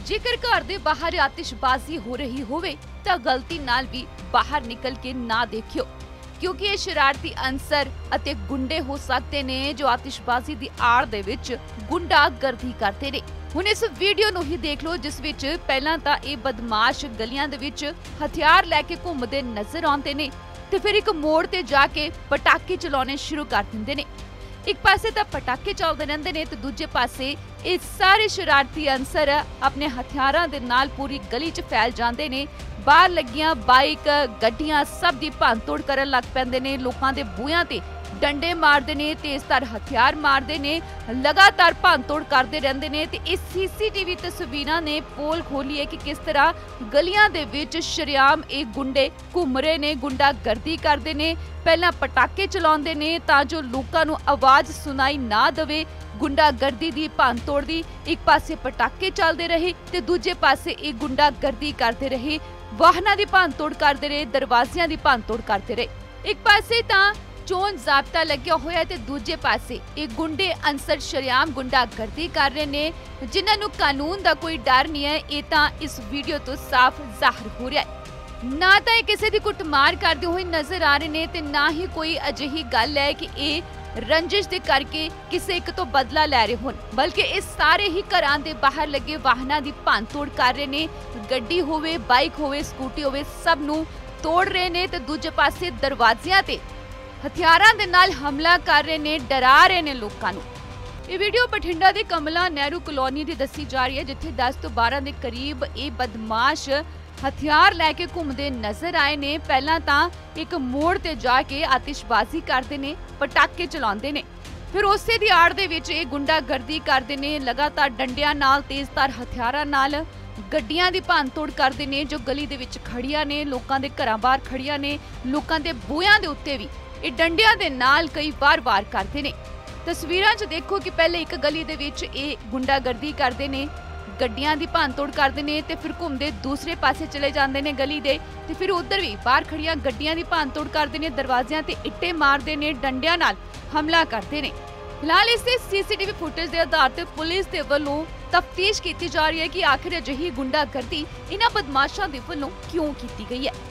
ਜੇਕਰ ਘਰ ਦੇ ਬਾਹਰ ਆਤਿਸ਼ਬਾਜ਼ੀ ਹੋ ਰਹੀ ਹੋਵੇ ਤਾਂ ਗਲਤੀ ਨਾਲ ਵੀ ਬਾਹਰ ਨਿਕਲ ਕੇ ਨਾ ਦੇਖਿਓ, ਕਿਉਂਕਿ ਇਹ ਸ਼ਰਾਰਤੀ ਅਨਸਰ ਅਤੇ ਗੁੰਡੇ ਹੋ ਸਕਦੇ ਨੇ ਜੋ ਆਤਿਸ਼ਬਾਜ਼ੀ ਦੀ ਆੜ ਦੇ ਵਿੱਚ ਗੁੰਡਾਗਰਦੀ ਕਰਦੇ ਨੇ। ਹੁਣ ਇਸ ਵੀਡੀਓ ਨੂੰ ਹੀ ਦੇਖ ਲਓ, ਜਿਸ ਵਿੱਚ ਪਹਿਲਾਂ ਤਾਂ ਇਹ ਬਦਮਾਸ਼ ਗਲੀਆਂ ਦੇ ਵਿੱਚ ਹਥਿਆਰ ਲੈ ਕੇ ਘੁੰਮਦੇ ਨਜ਼ਰ ਆਉਂਦੇ ਨੇ ਤੇ ਫਿਰ ਇੱਕ ਮੋੜ ਤੇ ਜਾ ਕੇ ਪਟਾਕੇ ਚਲਾਉਣੇ ਸ਼ੁਰੂ ਕਰ ਦਿੰਦੇ ਨੇ। ਇੱਕ ਪਾਸੇ ਤਾਂ ਪਟਾਕੇ ਚੱਲਦੇ ਰਹਿੰਦੇ ਨੇ ਤੇ ਦੂਜੇ ਪਾਸੇ ਇਹ ਸਾਰੇ ਸ਼ਰਾਰਤੀ ਅਨਸਰ ਆਪਣੇ ਹਥਿਆਰਾਂ ਦੇ ਨਾਲ ਪੂਰੀ ਗਲੀ 'ਚ ਫੈਲ ਜਾਂਦੇ ਨੇ। ਬਾਹਰ ਲੱਗੀਆਂ ਬਾਈਕ, ਗੱਡੀਆਂ ਸਭ ਦੀ ਭੰਨਤੋੜ ਕਰਨ ਲੱਗ ਪੈਂਦੇ ਨੇ। ਲੋਕਾਂ ਦੇ ਬੂਹਿਆਂ ਤੇ ਡੰਡੇ ਮਾਰਦੇ ਨੇ, ਤੇਜ਼ਧਾਰ ਹਥਿਆਰ ਮਾਰਦੇ ਨੇ, ਲਗਾਤਾਰ ਭੰਨਤੋੜ ਕਰਦੇ ਰਹਿੰਦੇ ਨੇ। ਤੇ ਇਸ ਸੀਸੀਟੀਵੀ ਤਸਵੀਰਾਂ ਨੇ ਪੋਲ ਖੋਲੀ ਹੈ ਕਿ ਕਿਸ ਤਰ੍ਹਾਂ ਗਲੀਆਂ ਦੇ ਵਿੱਚ ਸ਼ਰੇਆਮ ਇਹ ਗੁੰਡੇ ਘੁੰਮ ਰਹੇ ਨੇ, ਗੁੰਡਾਗਰਦੀ ਕਰਦੇ ਨੇ। ਪਹਿਲਾਂ ਪਟਾਕੇ ਚਲਾਉਂਦੇ ਨੇ ਤਾਂ ਜੋ ਲੋਕਾਂ ਨੂੰ ਆਵਾਜ਼ ਸੁਣਾਈ ਨਾ ਦੇਵੇ ਗੁੰਡਾਗਰਦੀ ਦੀ, ਭੰਨਤੋੜ ਦੀ। ਇੱਕ ਪਾਸੇ ਪਟਾਕੇ ਚੱਲਦੇ ਰਹੇ ਤੇ ਦੂਜੇ ਪਾਸੇ ਇਹ ਗੁੰਡਾਗਰਦੀ ਕਰਦੇ ਰਹੇ, ਵਾਹਨਾਂ ਦੀ ਭੰਨਤੋੜ ਕਰਦੇ ਰਹੇ, ਦਰਵਾਜ਼ਿਆਂ ਦੀ ਭੰਨਤੋੜ ਕਰਦੇ ਰਹੇ। ਇੱਕ ਪਾਸੇ ਤਾਂ ਚੋਣ ਜ਼ਾਬਤਾ ਲੱਗਿਆ ਹੋਇਆ ਤੇ ਦੂਜੇ ਪਾਸੇ ਇਹ ਗੁੰਡੇ ਅਨਸਰ ਸ਼ਰੇਆਮ ਗੁੰਡਾਗਰਦੀ ਕਰ ਰਹੇ ਨੇ, ਜਿਨ੍ਹਾਂ ਨੂੰ ਕਾਨੂੰਨ ਦਾ ਕੋਈ ਡਰ ਨਹੀਂ ਹੈ। ਇਹ ਤਾਂ ਇਸ ਵੀਡੀਓ ਤੋਂ ਸਾਫ਼ ਜ਼ਾਹਰ ਹੋ ਰਿਹਾ ਹੈ। ਨਾ ਤਾਂ ਇਹ ਕਿਸੇ ਦੀ ਕੁੱਟਮਾਰ ਕਰਦੇ ਹੋਏ ਨਜ਼ਰ ਆ ਰਹੇ ਨੇ ਤੇ ਨਾ ਹੀ ਕੋਈ ਅਜਿਹੀ ਗੱਲ ਹੈ ਕਿ ਇਹ ਰੰਜਿਸ਼ ਦੇ ਕਰਕੇ ਕਿਸੇ ਇੱਕ ਤੋਂ ਬਦਲਾ ਲੈ ਰਹੇ ਹੋਣ, ਬਲਕਿ ਇਹ ਸਾਰੇ ਹੀ ਘਰਾਂ ਦੇ ਬਾਹਰ ਲੱਗੇ ਵਾਹਨਾਂ ਦੀ ਭੰਨਤੋੜ ਕਰ ਰਹੇ ਨੇ। ਗੱਡੀ ਹੋਵੇ, ਬਾਈਕ ਹੋਵੇ, ਸਕੂਟੀ ਹੋਵੇ, ਸਭ ਨੂੰ ਤੋੜ ਰਹੇ ਨੇ ਤੇ ਦੂਜੇ ਪਾਸੇ ਦਰਵਾਜ਼ਿਆਂ ਤੇ ਹਥਿਆਰਾਂ ਦੇ ਨਾਲ ਹਮਲਾ ਕਰ ਰਹੇ ਨੇ, ਡਰਾ ਰਹੇ ਨੇ ਲੋਕਾਂ ਨੂੰ। ਇਹ ਵੀਡੀਓ ਬਠਿੰਡਾ ਦੇ ਕਮਲਾ ਨਹਿਰੂ ਕਲੋਨੀ ਦੀ ਦੱਸੀ ਜਾ ਰਹੀ ਹੈ, ਜਿੱਥੇ 10 ਤੋਂ 12 ਦੇ ਕਰੀਬ ਇਹ ਬਦਮਾਸ਼ ਹਥਿਆਰ ਲੈ ਕੇ ਘੁੰਮਦੇ ਨਜ਼ਰ ਆਏ ਨੇ। ਪਹਿਲਾਂ ਤਾਂ ਇੱਕ ਮੋੜ ਤੇ ਜਾ ਕੇ ਆਤਿਸ਼ਬਾਜ਼ੀ ਕਰਦੇ ਨੇ, ਪਟਾਕੇ ਚਲਾਉਂਦੇ ਨੇ, ਫਿਰ ਉਸੇ ਦੀ ਆੜ ਦੇ ਵਿੱਚ ਇਹ ਗੁੰਡਾਗਰਦੀ ਕਰਦੇ ਨੇ। ਲਗਾਤਾਰ ਡੰਡਿਆਂ ਨਾਲ, ਤੇਜ਼ਧਾਰ ਹਥਿਆਰਾਂ ਨਾਲ ਗੱਡੀਆਂ ਦੀ ਭੰਨਤੋੜ ਕਰਦੇ ਨੇ ਜੋ ਗਲੀ ਦੇ ਵਿੱਚ ਖੜੀਆਂ ਨੇ, ਲੋਕਾਂ ਦੇ ਘਰਾਂ ਬਾਹਰ ਖੜੀਆਂ ਨੇ। ਲੋਕਾਂ ਦੇ ਬੂਹਿਆਂ ਦੇ ਉੱਤੇ ਵੀ ਇਹ ਡੰਡਿਆਂ ਦੇ ਨਾਲ ਕਈ ਵਾਰ ਕਰਦੇ ਨੇ। ਤਸਵੀਰਾਂ 'ਚ ਦੇਖੋ ਕਿ ਪਹਿਲੇ ਇੱਕ ਗਲੀ ਦੇ ਵਿੱਚ ਇਹ ਗੁੰਡਾਗਰਦੀ ਕਰਦੇ ਨੇ, ਗੱਡੀਆਂ ਦੀ ਭੰਨਤੋੜ ਕਰਦੇ ਨੇ ਤੇ ਫਿਰ ਘੁੰਮਦੇ ਦੂਸਰੇ ਪਾਸੇ ਚਲੇ ਜਾਂਦੇ ਨੇ ਗਲੀ ਦੇ, ਤੇ ਫਿਰ ਉਧਰ ਵੀ ਬਾਹਰ ਖੜੀਆਂ ਗੱਡੀਆਂ ਦੀ ਭੰਨਤੋੜ ਕਰਦੇ ਨੇ, ਦਰਵਾਜ਼ਿਆਂ ਤੇ ਇੱਟੇ ਮਾਰਦੇ ਨੇ, ਡੰਡਿਆਂ ਨਾਲ ਹਮਲਾ ਕਰਦੇ ਨੇ। ਫਿਲਹਾਲ ਇਸ ਸੀਸੀਟੀਵੀ ਫੁਟੇਜ ਦੇ ਆਧਾਰ ਤੇ ਪੁਲਿਸ ਦੇ ਵੱਲੋਂ ਤਫਤੀਸ਼ ਕੀਤੀ ਜਾ ਰਹੀ ਹੈ ਕਿ ਆਖਿਰ ਅਜਿਹੀ ਗੁੰਡਾਗਰਦੀ ਇਹਨਾਂ ਬਦਮਾਸ਼ਾਂ ਦੇ ਵੱਲੋਂ ਕਿਉਂ ਕੀਤੀ ਗਈ ਹੈ।